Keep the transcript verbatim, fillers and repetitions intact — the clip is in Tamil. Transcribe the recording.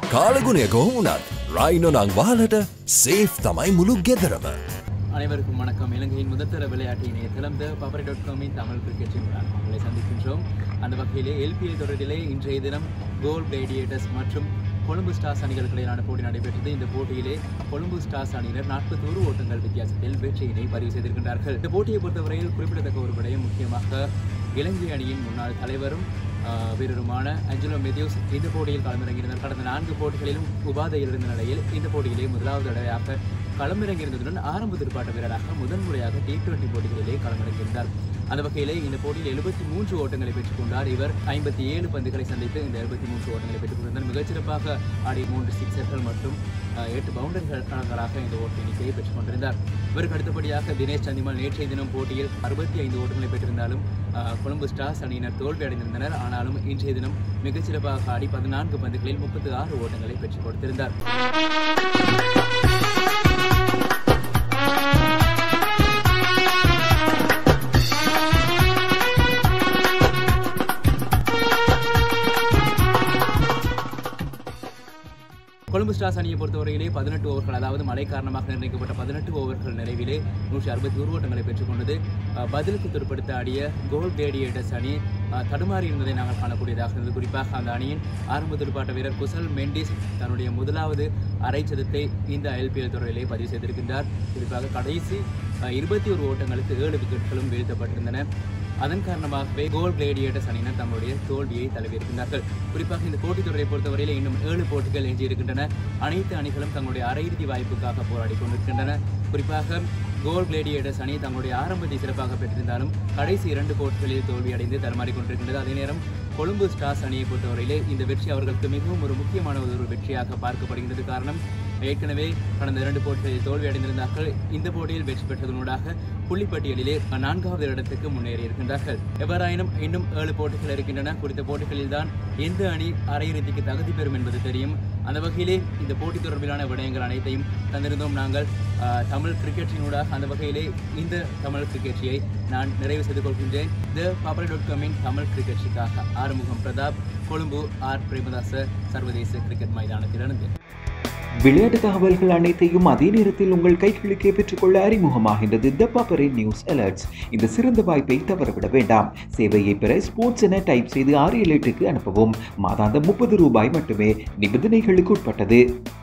කාලගුණය කොහොමුණත් රයිනෝ නං වාලට සේෆ් තමයි මුළු ගෙදරම. அனைவருக்கும் வணக்கம். இலங்கையின் முதற்தர விளையாட்டு இணையதளம் த பவரை டாட் காமின் தமிழ் கிரிக்கெட் சேனல் உங்களை சந்திக்கின்றோம். அந்த வகையிலே எல்பிஎல் தொடரிலே இன்றைய தினம் கோல் கிளேடியேட்டர்ஸ் மற்றும் கொழும்பு ஸ்டார்ஸ் அணிகளுக்கு இடையிலான போட்டி நடைபெற்றது. இந்த போட்டியிலே கொழும்பு ஸ்டார்ஸ் அணியினர் நாற்பத்தோரு ஓட்டங்கள் வித்தியாசத்தில் வெற்றியினை பதிவு செய்திருக்கின்றார்கள். இந்த போட்டியை பொறுத்தவரையில் குறிப்பிடத்தக்க ஒரு விடயம், முக்கியமாக இலங்கை அணியின் முன்னாள் தலைவரும் வீரருமான அஞ்சலோ மெத்யூஸ் இந்த போட்டியில் களமிறங்கியிருந்தார். கடந்த நான்கு போட்டிகளிலும் உபாதையில் இருந்த நிலையில் இந்த போட்டியிலே முதலாவது தடவையாக களமிறங்கியிருந்ததுடன் ஆரம்ப துடுப்பாட்ட வீரராக முதன்முறையாக டி டுவெண்டி போட்டிகளிலே களமிறங்கியிருந்தார். அந்த வகையிலே இந்த போட்டியில் எழுபத்தி மூன்று ஓட்டங்களை பெற்றுக் கொண்டார். இவர் ஐம்பத்தி ஏழு பந்துகளை சந்தித்து இந்த எழுபத்தி மூன்று ஓட்டங்களை பெற்றுக் கொண்டிருந்தார். மிகச்சிறப்பாக ஆடிய மூன்று சிக்ஸர்கள் மற்றும் எட்டு பவுண்டரிகளாக இந்த ஓட்ட எண்ணிக்கையை பெற்றுக் கொண்டிருந்தார். இவருக்கு அடுத்தபடியாக தினேஷ் சந்திமால் நேற்றைய தினம் போட்டியில் அறுபத்தி ஐந்து ஓட்டங்களை பெற்றிருந்தாலும் கொழும்பு ஸ்டார்ஸ் அணியினர் தோல்வி அடைந்திருந்தனர். ஆனாலும் இன்றைய தினம் மிகச்சிறப்பாக ஆடி பதினான்கு பந்துகளில் முப்பத்தி ஆறு ஓட்டங்களை பெற்றுக் கொடுத்திருந்தார். கொழும்பு ஸ்டார்ஸ் அணியை பொறுத்தவரையிலே பதினெட்டு ஓவர்கள், அதாவது மழை காரணமாக நிர்ணயிக்கப்பட்ட பதினெட்டு ஓவர்கள் நிறைவிலே நூற்றி அறுபத்தி ஒரு ஓட்டங்களை பெற்றுக்கொண்டது. பதிலுக்கு துடுப்படுத்த ஆடிய கோல் கிளேடியேட்டர்ஸ் அணி தடுமாறி இருந்ததை நாங்கள் காணக்கூடியதாக இருந்தது. குறிப்பாக அந்த அணியின் ஆரம்ப துடுப்பாட்ட வீரர் குசல் மெண்டிஸ் தன்னுடைய முதலாவது அரை சதத்தை இந்த எல்பிஎல் தொடரிலே பதிவு செய்திருக்கின்றார். குறிப்பாக கடைசி இருபத்தி ஒரு ஓட்டங்களுக்கு ஏழு விக்கெட்டுகளும் வீழ்த்தப்பட்டிருந்தன. அதன் காரணமாகவே கோல் கிளேடியேட்டர்ஸ் அணியினர் தங்களுடைய தோல்வியை தழுவியிருக்கின்றார்கள். குறிப்பாக இந்த போட்டித் தொடரை பொறுத்தவரையில் இன்னும் ஏழு போட்டிகள் எஞ்சியிருக்கின்றன. அனைத்து அணிகளும் தங்களுடைய அரையிறுதி வாய்ப்புக்காக போராடி கொண்டிருக்கின்றன. குறிப்பாக கோல் கிளேடியேட்டர்ஸ் அணி தங்களுடைய ஆரம்பத்தை சிறப்பாக பெற்றிருந்தாலும் கடைசி இரண்டு போட்டிகளில் தோல்வியடைந்து தடுமாறி கொண்டிருக்கின்றது. அதே நேரம் கொழும்பு ஸ்டார்ஸ் அணியை பொறுத்தவரையிலே இந்த வெற்றி அவர்களுக்கு மிகவும் ஒரு முக்கியமான ஒரு வெற்றியாக பார்க்கப்படுகின்றது. காரணம், ஏற்கனவே கடந்த இரண்டு போட்டிகளில் தோல்வி அடைந்திருந்தார்கள். இந்த போட்டியில் வெற்றி பெற்றதனூடாக புள்ளிப்பட்டியலிலே நான்காவது இடத்துக்கு முன்னேறி இருக்கின்றார்கள். எவ்வாறாயினும் இன்னும் ஏழு போட்டிகள் இருக்கின்றன. குறித்த போட்டிகளில் தான் எந்த அணி அரையிறுதிக்கு தகுதி பெறும் என்பது தெரியும். அந்த வகையிலே இந்த போட்டி தொடர்பிலான விடயங்கள் அனைத்தையும் தந்திருந்தோம் நாங்கள் தமிழ் கிரிக்கெட்டினூடாக. அந்த வகையிலே இந்த தமிழ் கிரிக்கெட்டியை நான் நிறைவு செய்து கொள்கின்றேன். த பவரை டாட் காமின் தமிழ் கிரிக்கெட்டிற்காக ஆறுமுகம் பிரதாப், கொழும்பு ஆர் பிரேமதாச சர்வதேச கிரிக்கெட் மைதானத்திலிருந்து. விளையாட்டு தகவல்கள் அனைத்தையும் அதே நேரத்தில் உங்கள் கைகளுக்கே பெற்றுக்கொள்ள அறிமுகமாகின்றது த பவரை நியூஸ் அலர்ட்ஸ். இந்த சிறந்த வாய்ப்பை தவறவிட வேண்டாம். சேவையை பெற ஸ்போர்ட்ஸ் என டைப் செய்து ஆறு ஏழு எட்டுக்கு அனுப்பவும். மாதாந்தம் முப்பது ரூபாய் மட்டுமே. நிபந்தனைகளுக்கு உட்பட்டது.